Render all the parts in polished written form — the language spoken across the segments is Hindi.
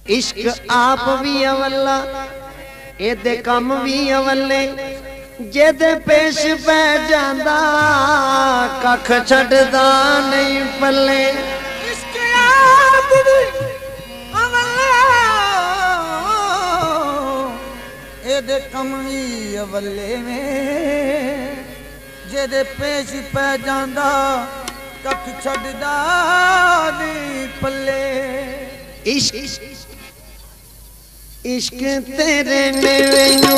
इश्क आप भी अवला एदे कम भी अवले जेदे पेश पै जांदा कख छड़दा नहीं पल्ले। इश्क आप भी अवला एदे कम भी अवले में जेदे पेश पै जांदा कख छड़दा नहीं पल्ले। इश्क तेरे ने मैनू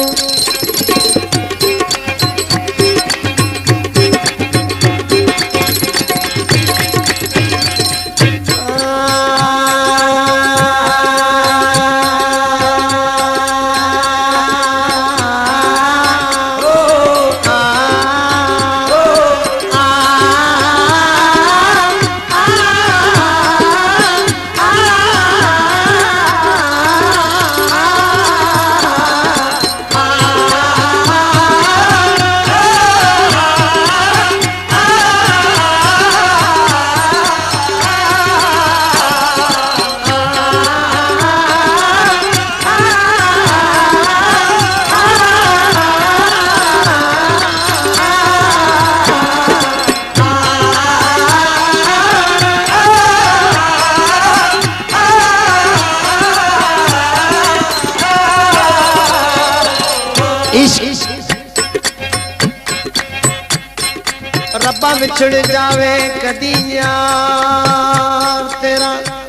रब्बा विछड़ जावे कदी यार तेरा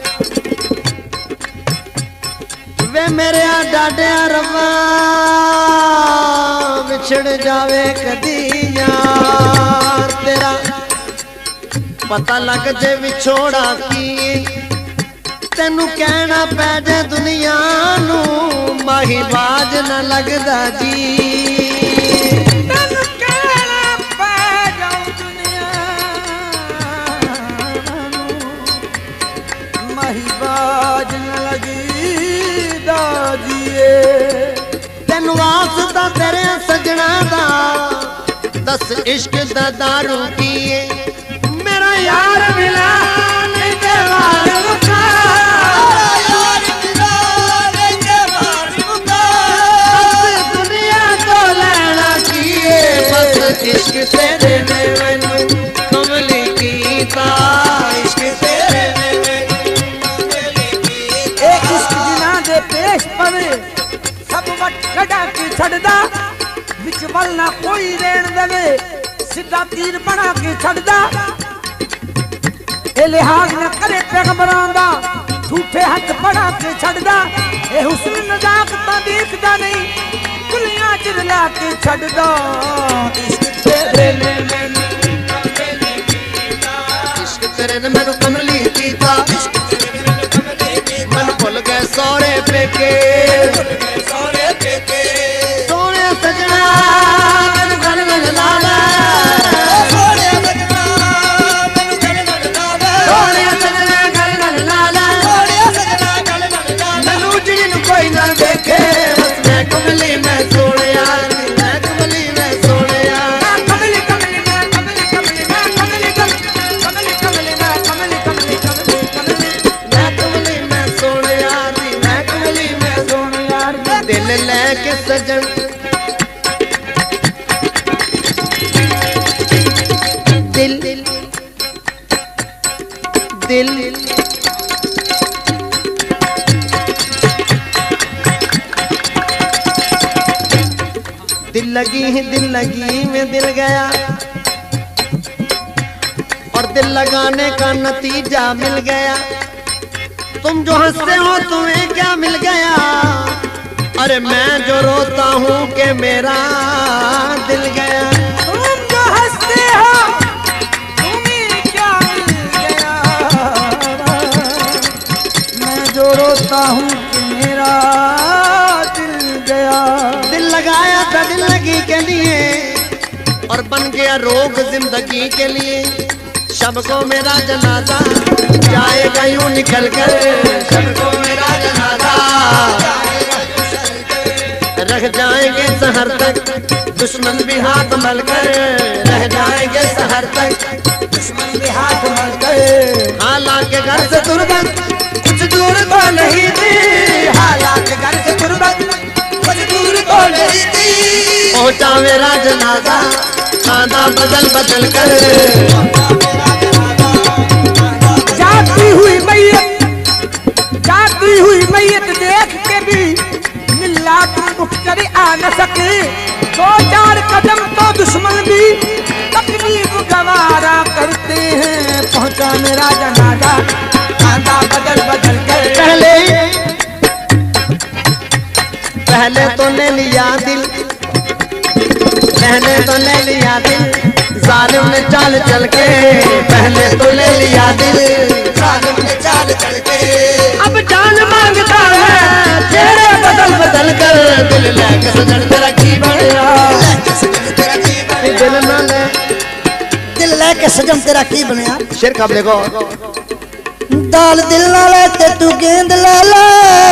वे मेरे डाडे रब्बा विछड़ जावे कदी यार तेरा पता लग जे विछोड़ा की तेनू कहना पै जे दुनिया नू माही बाज न लगदा जी। तेन वास्ता तेरे सजना दा दस इश्क दा दारू पिए मेरा यार मिला नहीं ते वार मुका दुनिया तो लेना किए बस इश्क तेरे ने मैनू कमली कीता। इश्क तेरे ने इश्क जिना दे पेश पवे सब वट कड़ा के छड़दा विच वल ना कोई रेण देवे सीधा तीर बना के छड़दा ए लिहाज न करे पैगंबरां दा झूठे हथ पड़ा के छड़दा ए हुस्न नजाकत देखदा नहीं कुलियां च ला के छड़दा। इश्क तेरे ने मैनू कमली कीता। इश्क तेरे ने मैनू कमली कीता। मन भुल गए सौरे पेके सोने सजना मैनू गल गल लाला सोने सजना गल गल लाला मैनू उजड़ी नू कोई ना देखे बस मैं कमली मैं सोने यार मैं कमली मैं सोने यार कमली कमली मैं कमली कमली मैं कमली कमली कमली मैं कमली कमली कमली मैं कमली मैं सोने यार मैं कमली मैं सोने यार दिल लेके सजन दिल दिल दिल लगी में दिल गया और दिल लगाने का नतीजा मिल गया। तुम जो हंसते हो तुम्हें क्या मिल गया अरे मैं जो रोता हूँ कि मेरा दिल गया। तुम जो हंसते हो तुम्हें क्या मिल गया मैं जो रोता हूँ कि मेरा दिल गया। दिल लगाया था दिल लगी के लिए और बन गया रोग जिंदगी के लिए। शब को मेरा जनाजा जाएगा यूं निकल कर शब को मेरा जनाजा रह जाएंगे सहर तक दुश्मन भी हाथ मल कर रह जाएंगे सहर तक दुश्मन भी हाथ मल कर। हालांकि घर से दूर कुछ दूर तो नहीं थी पहुंचा मेरा जनाजा खाना बदल बदल कर। जाती हुई मैयत देख के भी मिल्ला तुम मुख्तर आ न सके। 2-4 कदम तो दुश्मन भी तकलीफ गवारा करते हैं। पहुंचा मेरा जनाजा खाना बदल बदल कर। पहले तो ले लिया दिल, पहले तो ले लिया दिल जालिम ने चाल चल के। पहले तो ले लिया दिल जालिम ने चाल चल के। अब जान मांगता है चेहरे बदल बदल कर। दिल लेके सजन तेरा की बनया, दिल ना ले दिल लेके सजन तेरा की बनया। शेर कब लेगो दाल दिल ना ले ते तू गेंद ले ले।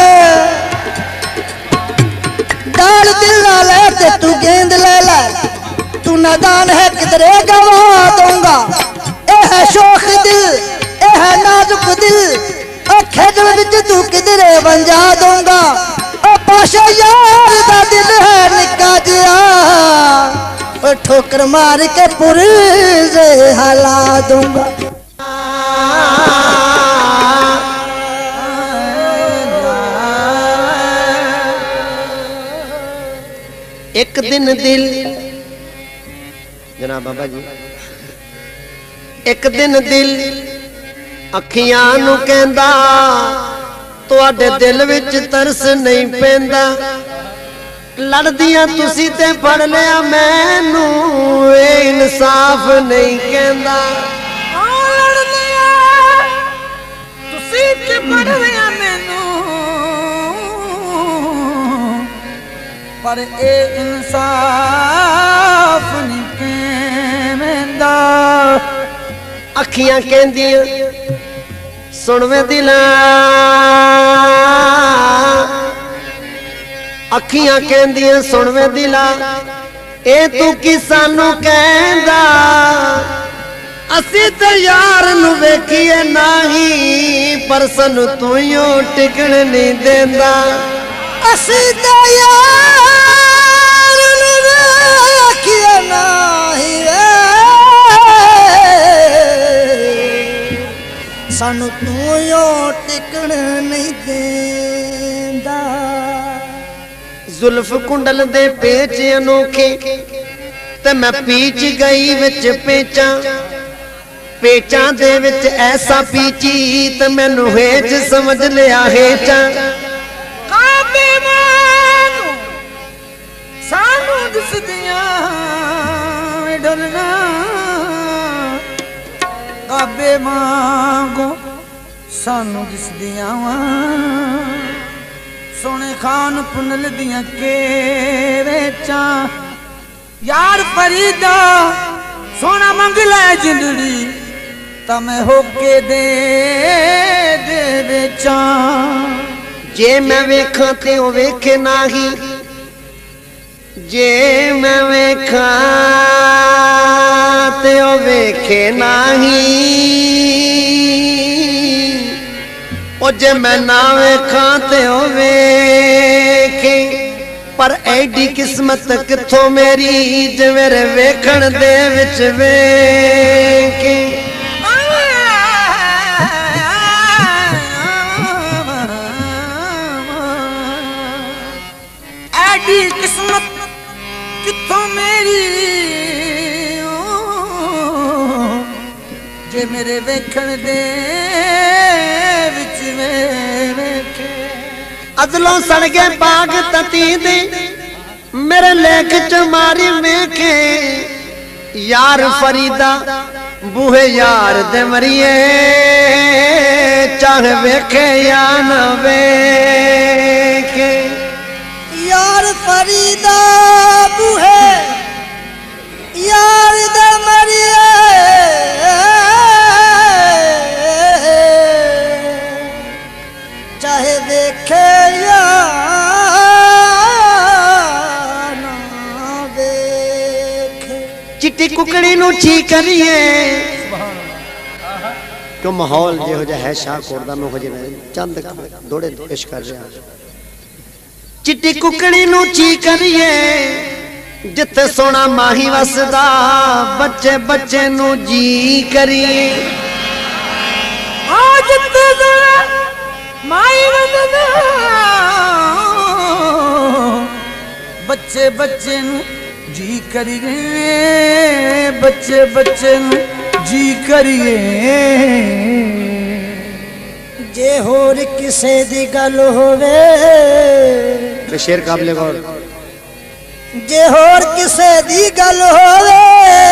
दाल दिल ना ले ते तू गेंद ले ले। तू नादान है किधरे गवा दूंगा। ए है शोख दिल, ए है नाजुक दिल। ओ खेजल विच तू किधरे बंजा दूंगा। ओ पाशा यार दा दिल है निक्का जिया। ओ ठोकर मार के पुरजे हला दूंगा। एक दिन दिल जनाब बाबा जी, एक दिन दिल अखियां नू कहंदा तुहाडे दिल विच तरस नहीं पैंदा। लड़दियां तुसी ते फड़ लिया मैनू इंसाफ नहीं कहंदा। तुसी ते फड़ लिया मैनू पर ए इंसाफ नहीं कहंदा। अखियां कहंदियां सुन वे दिला, अखियां कहंदियां सुन वे दिला ए तू की सानू कहंदा। असी ते यार नू वेखीए नाही पर सानू तू ही टिकण नहीं देंदा। असी ते यार नू वेखीए नाही सानू तू यो टिकण नहीं देंदा। जुल्फ कुंडल दे पेच अनोखे ते मैं पीच गई विच पेचां। पेचां दे विच ऐसा पीची ते मैनू हेच समझ लिया हेचां। काबे मांगो सानू दिसदियां डरना। काबे मांगो सानू दिसदियां सोने खान पुनल दियां केवेचां। यार फरीदा सोना मंग ले जिंदड़ी तमें होके दे बेचां। जे मैं वेखां ते ओ वेखे नाही, जे मैं वेखां ते ओ वेखे नाही। ओ जे मैं ना वेखां ते ओ वेखे। पर एडी किस्मत किथों मेरी जे मेरे वेखण दे विच वेखे। एडी किस्मत किथों मेरी जे मेरे वेखण दे विच वेखे। अदलों सड़ गए बाग तती दे मेरे लेख च मारी वेखे। यार फरीदा बूहे यार दे मरिए चाहे वेखे या न वेखे। यार फरीदा बूहे यार दे मरिए चाहे देखे या ना देखे। चिट्टी कुकड़ी नू छी करिए क्यों माहौल जो है शाहकोट दा हो जाए चंद दौड़े पेश कर रहा। चिट्टी कुकड़ी नू ची करिए जिथे सोना माही वसदा बच्चे बच्चे नू जी करिए जिथे माही वसदा बच्चे बच्चे नू जी करिए बच्चे बच्चे नू जी करिए जे होर किसे दी गल होवे शेर काबले गौर जे होर किसे दी गल होवे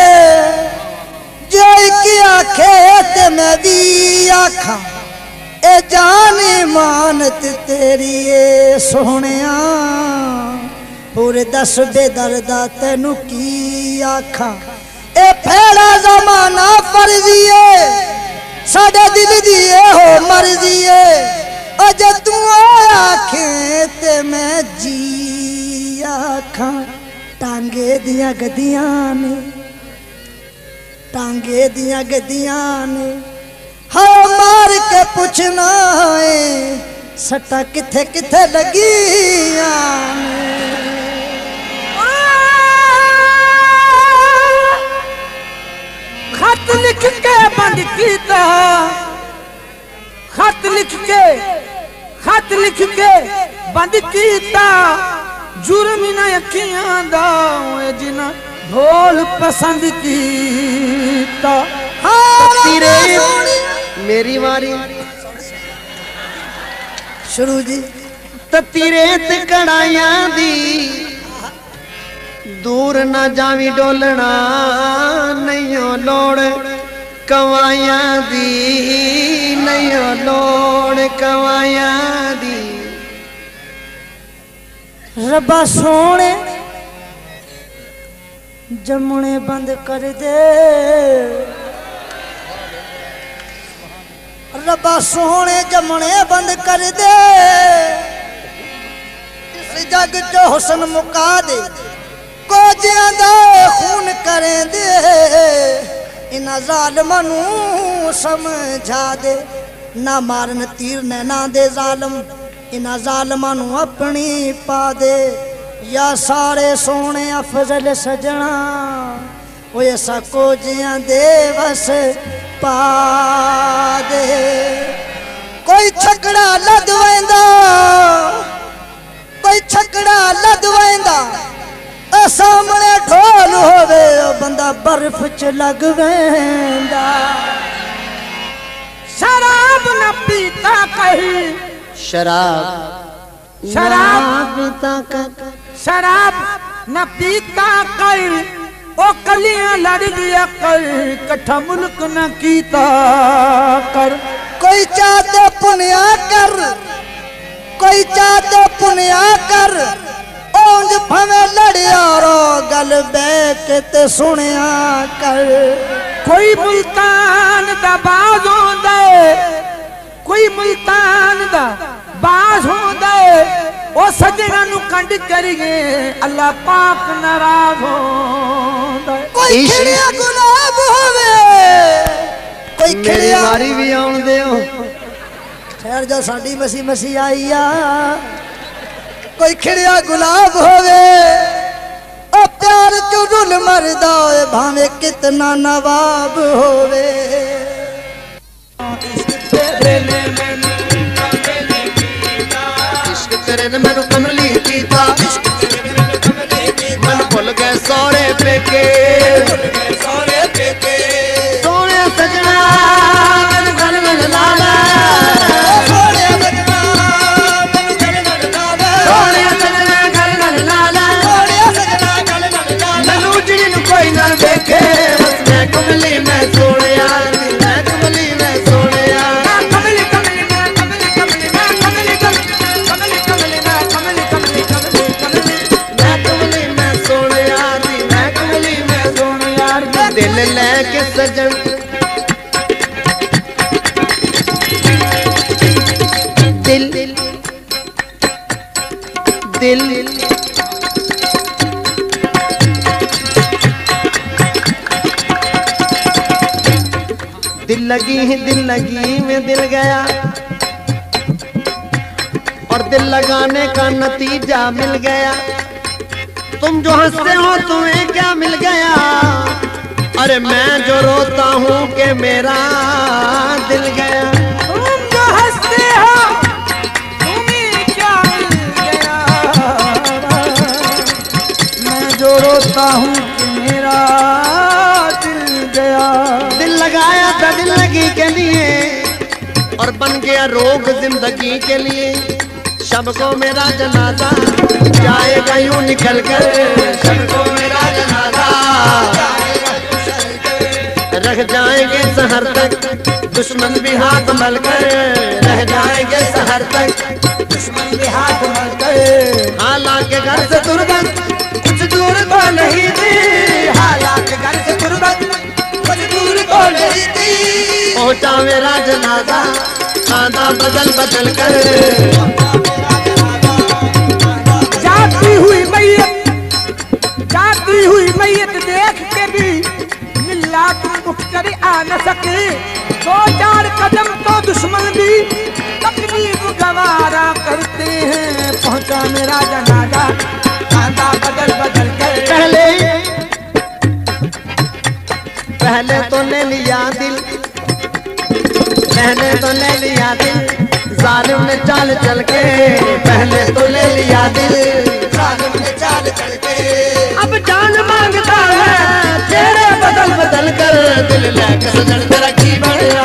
जो की आखे ते मैं भी आखा ए जाने मानत तेरी ए सोहणिया पूरे दस बेदर्दा तेनू की आखा ए फेड़ा जमाना फर्जीए साडे दिल दी हो मर्जीए अज तू आखे ते मैं जी आखा टांगे दिया गदियां ने टांगे दिया गदियां ने हाँ मार के पूछना है सट्टा किथे किथे लगियां खत लिख के बंद कीता खत लिख के बंद कीता जुर्म ना अखियां दा जिना ढोल पसंद कीता तेरे मेरी वारी शुरू जी तीरे ते कड़ाइयां दी दूर ना जावी डोलना नहीं लोड़ कवाइयां दी नहीं लोड़ कवाइयां दी रब्बा सोने जमुने बंद कर दे रब्बा सोने जमुने बंद कर दे इस जग चो हुस्न मुका दे को जिंदा खून करें दे इना जालिमां नू समझा दे ना मारन तीर नैना दे जालिम इना जालिमां नू अपनी पा दे या सारे सोने अफजल सजना वो ऐसा को जिंदे बस पा दे कोई छकड़ा लद वेंदा कोई छकड़ा लद वेंदा सामने ढोल होवे बंदा बर्फ च लग वेंदा शराब न पीता कहीं शराब पीता कर शराब न पीता कर ओ कलियां लड़ दिया कर कट्ठा मुल्क न कीता कर कोई चाहते पुनिया कर कोई चाहते पुनिया कर ओंज भवे लड़िया रो गल बैठ ते सुनिया कर कोई मुल्तान दा बाज होंदा कोई मुल्तान दा बाज होंदा ओ सजना नु कंड करिए अल्लाह पाक नाराज होंदा कोई खिड़िया गुलाब होवे कोई मेरी खिड़िया वारी भी आउण दियो ठहर जा साडी मसी मसी आई आ कोई खिड़िया गुलाब होवे ओ प्यार चुरुल मरदा होए भावे कितना नवाब होवे इश्क तेरे ने मैनू कमली कीता मन भुल गए सोरे पेके सोने सजना मैनू गल गल लाला सोने सजना गल गल लाला मैनू जिड़ी नू कोई ना देखे बस मैं कमली मैं सोने मैं कमली मैं सोने दिल लेके सजन दिल दिल दिल लगी में दिल गया और दिल लगाने का नतीजा मिल गया तुम जो हंसते हो तुम्हें क्या मिल गया, अरे मैं जो रोता हूँ कि मेरा दिल गया। तुम जो हंसते हो तुम्हें क्या मिल गया, मैं जो रोता हूँ कि मेरा दिल गया। दिल लगाया था दिल लगी के लिए और बन गया रोग जिंदगी के लिए। शब को मेरा जनाजा जाएगा यूं निकल कर, शब को मेरा जनाजा रह जाएंगे सहर तक दुश्मन भी हाथ मल कर, रह जाएंगे सहर तक दुश्मन भी हाथ मल कर। हालांकि घर से तुरबत कुछ दूर तो नहीं थी, हालांकि घर से तुरबत कुछ दूर तो नहीं थी। पहुंचा मेरा जनाजा खाना बदल बदल कर। जाती हुई मैयत देख के भी मिल्ला तुम उठ कर आ न सके। 2-4 कदम तो दुश्मन भी तकलीफ गवारा करते हैं। पहुंचा मेरा जनाजा खाना बदल बदल कर। पहले तो ले लिया दिल, पहले तो ले लिया दिल जालिम ने चाल चल के, पहले तो ले लिया दिल जालिम ने चाल चल के। अब जान मांगता है तेरे बदल बदल कर, दिल लेके सजन तेरा की बढ़िया,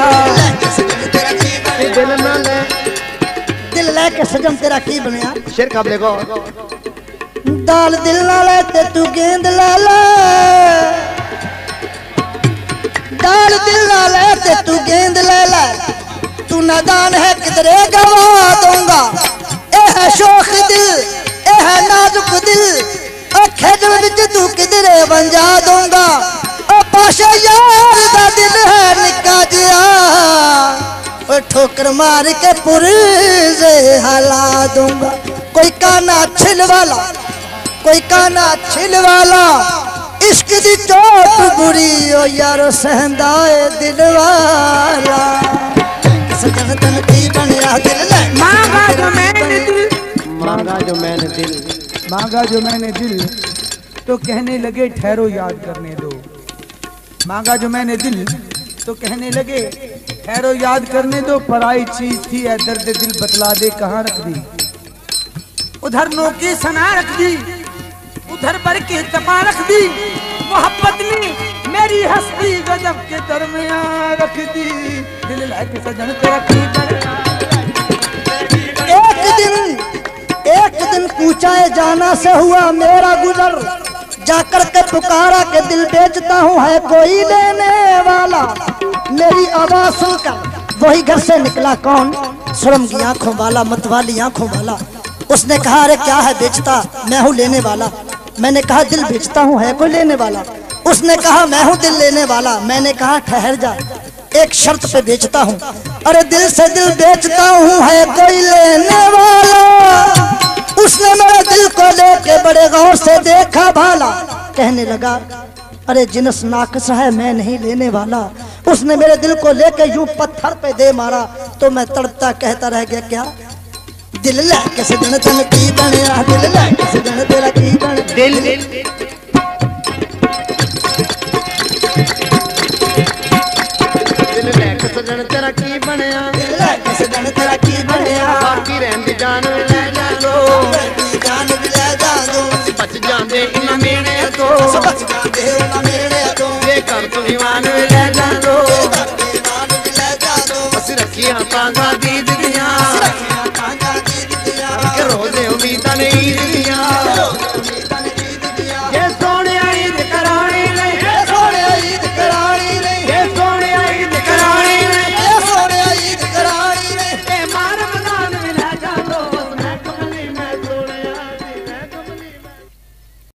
दिल ना ले दिल लेके सजन तेरा की बनया। शेर कब लेगो दाल दिल ना ले ते तू गेंद ले ले, दाल दिल ना ले ते तू गेंद ले ले। तू नादान है किधरे गवा दूंगा, ए है शोख दिल ए है नाजुक दिल, ओ खेजल विच तू किधरे बंजा दूंगा। ओ पाशा यार दा दिल है निक्का जिया, ओ ठोकर मार के पुरजे हला दूंगा। कोई काना छिल वाला, कोई काना छिल वाला, इश्क दी चोट बुरी ओ यारो सहंदा ए दिल वाला। सजन तन की बनया दिल ले मांगा जो मैंने दिल, मांगा जो मैंने दिल, मांगा जो मैंने दिल तो कहने लगे ठहरो याद करने दो। मांगा जो मैंने दिल तो कहने लगे ठहरो याद करने दो। पराई चीज थी ऐ दर्द दिल बतला दे कहाँ रख दी। उधर नोकी सना रख दी, उधर बर के तपा रख दी। मोहब्बत ने मेरी हस्ती गजब के दरमियान रख दी। दिल लाके सजन तेरा की बनया। एक दिन पूछाए जाना से हुआ मेरा गुजर, जाकर के पुकारा के दिल बेचता हूँ है कोई लेने वाला। मेरी आवाज सुनकर वही घर से निकला कौन, सुरंगी आंखों वाला मतवाली आंखों वाला। उसने कहा अरे क्या है बेचता, मैं हूँ लेने वाला। मैंने कहा दिल बेचता हूँ है कोई लेने वाला। उसने कहा मैं हूँ दिल लेने वाला। मैंने कहा ठहर जा एक शर्त पे बेचता हूँ। अरे दिल से दिल बेचता हूँ है कोई लेने वाला। उसने मेरे दिल को लेके बड़े गौर से देखा भाला, कहने लगा अरे जिनस नाकस है मैं नहीं लेने वाला। उसने मेरे दिल को लेके यूं पत्थर पे दे मारा तो मैं तड़पता कहता रह गया क्या दिल लेके सजन तन की बनया, दिल लेके सजन तेरा की बन दिल सजन तेरा की बनया, दिल लेके सजन तेरा की बनया। बाकी रहंदी जान ले जा लो, जान भी ले जा दो, बच जांदे इन मेरे तो, बच जाते ना मेरे तो। ये कर तू ईमान ले जा लो, ईमान भी ले जा दो, बस रखिया पागा दी